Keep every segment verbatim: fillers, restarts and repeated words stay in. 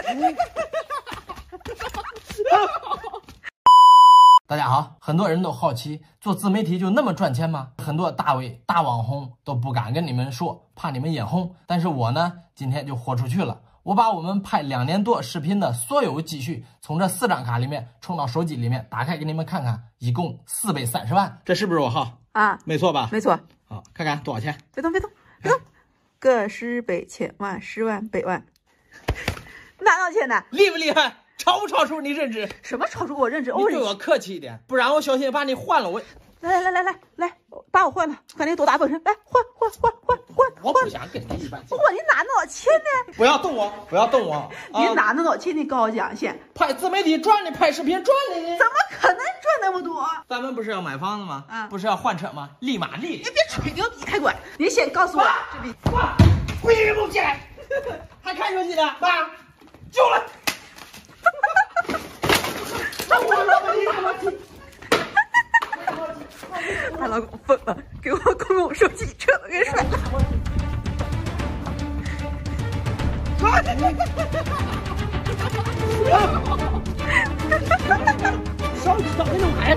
大家好，很多人都好奇，做自媒体就那么赚钱吗？很多大 V 大网红都不敢跟你们说，怕你们眼红。但是我呢，今天就豁出去了。我把我们拍两年多视频的所有积蓄，从这四张卡里面充到手机里面，打开给你们看看，一共四百三十万。这是不是我号啊？ 没错吧？ 没错。 好，看看多少钱？ 别动，别动，别动。个十百千万十万百万，哪有钱呢？ 厉不厉害？超不超出你认知？ 什么超出我认知？ 你对我客气一点，不然我小心把你换了。我来来来来来来，把我换了，看你多大本事！来换换换换换！ 我不想跟你一般见。 我你哪那么钱呢？ 不要动我，不要动我！啊、 你哪那么钱？你跟我讲先。 拍自媒体赚的，拍视频赚的呢？ 怎么可能赚那么多？ 咱们不是要买房子吗？ 啊， 不是要换车吗？立马立！ 你别吹牛逼，开关！你先告诉我这笔。 爸，为什么不进来？还看手机呢？爸，救了！ 她老公疯了，给我公公手机车都给摔了。 手机怎么弄坏？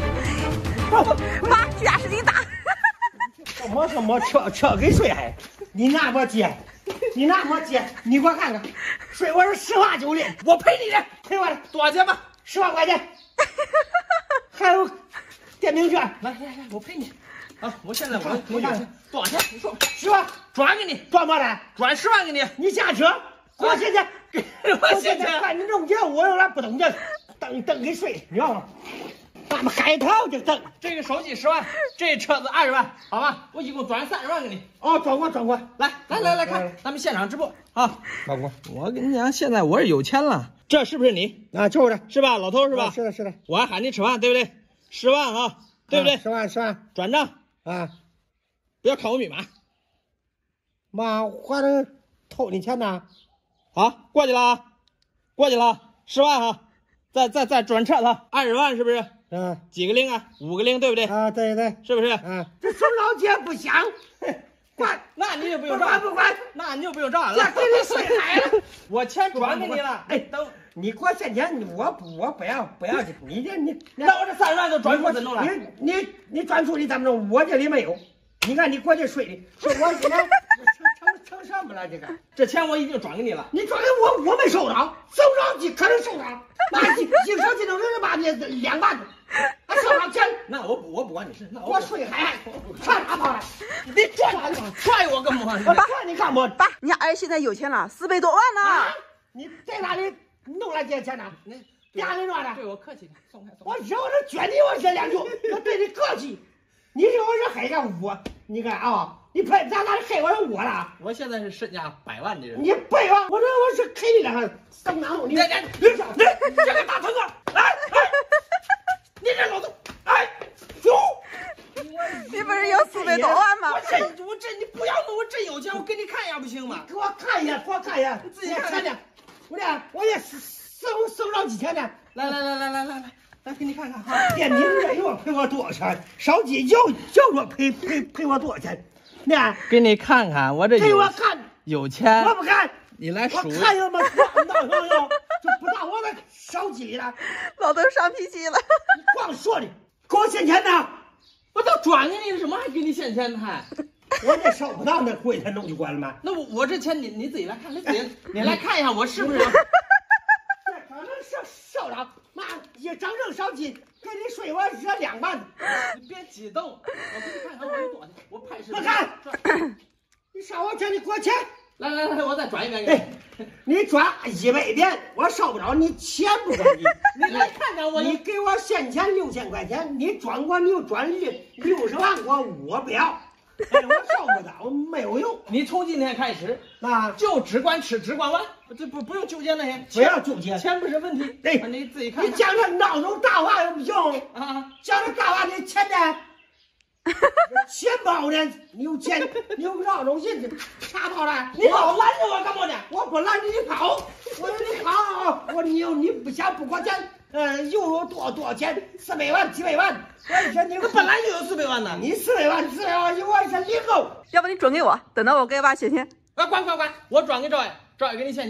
妈，这家使劲打。 什么什么车车给摔还？你那么接？你那么接？你给我看看，睡我是十花九零，我赔你的，赔我的多少钱吧？十万块钱。还有电瓶券， 来来来，我赔你。啊，我现在我我有钱，多少钱？你说。 十万， 转给你， 转过来， 转十万给你。 你下车，给我现在， 给我现在看你中奖，我有点不懂这，蹬蹬给睡，你知道吗？咱们海淘就蹬。 这个手机十万，这车子二十万，好吧？我一共转三十万给你。 哦，转过转过， 来来来来看，咱们现场直播啊！ 转过， 我跟你讲，现在我是有钱了，这是不是你啊？就是是吧，老头是吧？ 是的，是的。 我还喊你吃饭，对不对？十万啊，对不对？ 十万，十万， 转账啊！ 不要看我密码。 妈，我这偷你钱呢？ 好，过去了啊，过去了，十万啊，再再再转车了，二十万是不是？ 嗯， 几个零啊？五个零，对不对？ 啊，对对， 是不是？ 啊，这孙老姐不想，管， 那你就不用管不管？ 那你就不用照俺了。 给你睡海了， 我钱转给你了。 哎， 等你给我现钱，我不我不要不要去，你这你， 那我这三十万都转出去弄了。 你你你转出去怎么弄？我这里没有。你看你过去睡的，是我现在成成成什么了？这个这钱我已经转给你了， 你转给我，我没收着，收着你可能收着，妈一一手机能六十八的两万，还收着钱？ 那我不我不管你是，那我睡海，上哪跑了？ 你拽拽我干嘛？ 我拽你干嘛？ 爸，你儿现在有钱了，四百多万呢。 啊、你在哪里弄来这些钱呢？ 你家里弄的？ 对我客气点，松开松开。我有这撅你我这两句，我对你客气。你说我是黑的我，你看啊，你配咱哪里黑我是我了？ 我现在是身价百万的人。 你背吧，我说我是黑你两个上当路，你你你这个大头子，来来，你这老子，哎，有， 你不是有四百多万吗？ 我这我这你不要弄，我真有钱，我给你看一下不行吗？ 给我看一眼，给我看一眼， 你自己看看。我这我也收收着几千呢。 来来来来来来来。来给你看看哈， 电瓶车又赔我多少钱？手机又又说赔赔赔我多少钱？呢？ 给你看看，我这给我看有钱， 我不看， 你来数。 我看有吗？到时候就不到我的手机里了。 老头上脾气了， 你光说的，给我现钱呢？ 我都转给你，什么还给你现钱呢？还我这收不到那回他弄就关了吗？ 那我我这钱你你自己来看，你自己你来看一下我是不是？ 这可能是收着。妈，一整整手机给你睡我这两万， 你别激动，我给你看看我有多少钱，我拍视频。 我看，你少我钱，你给我钱。 来来来，我再转一遍给你。你转一百遍，我收不着，你钱不管你。 你来看看我， 你给我现钱六千块钱，你转过你又转六六十万，我我不要。哎，我收不着，没有用。 你从今天开始， 那就只管吃，只管玩，这不不用纠结那些， 不要纠结， 钱不是问题。 哎， 你自己看看。 你讲这闹钟大话又不行啊！ 讲这大话，你钱呢？钱包呢？你有钱，你有闹钟印子，啥跑了？ 你老拦着我干嘛呢？ 我不拦着你跑，我说你跑，我你又你不想不给我钱？嗯，又有多多少钱？四百万、几百万？我说你那本来就有四百万呢， 你四百万、四百万，我是零够。 要不你转给我，等到我给我爸现钱。 啊，管管管，我转给赵爷，赵爷给你现金。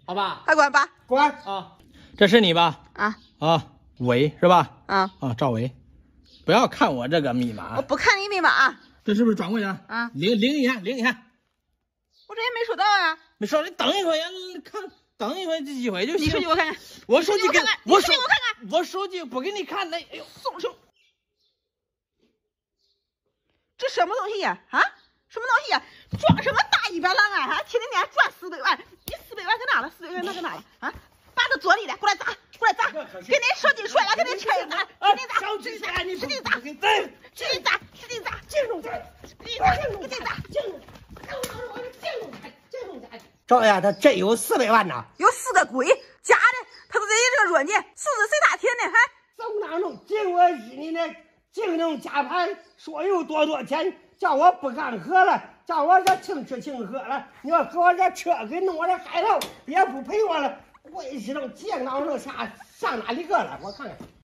好吧？ 还管爸？ 管啊，这是你吧？ 啊啊，伟是吧？ 啊！ 啊，赵伟，不要看我这个密码， 我不看你密码啊！ 这是不是转过去？ 啊， 领领一下，领一下。 我这也没收到啊！ 没收，你等一会呀，看等一会这一会就行。 你手机我看看， 我手机给看看， 我手手机我看看， 我手机不给你看，那哎呦， 松手！这什么东西呀？啊，什么东西呀？装什么大一百郎啊？啊，天天天赚四百万，你四百万搁哪了？四百万那搁哪了？啊，把它做你的，过来砸，过来砸！给你手机摔了，给你车一砸，给你砸，使劲砸，使劲砸，使劲砸，使劲砸，使劲砸，劲中砸，使劲砸，使劲砸，劲中砸，劲中砸。 赵丫，他真有四百万呐！ 有四个鬼，假的，他是人家这个软件，素质谁大天的还？ 怎么弄？尽我意你那净弄假盘，说有多多钱，叫我不干活了，叫我这净吃净喝了。你要给我这车给弄我这海头，也不赔我了。我也知道见到那啥上哪里去了？我看看。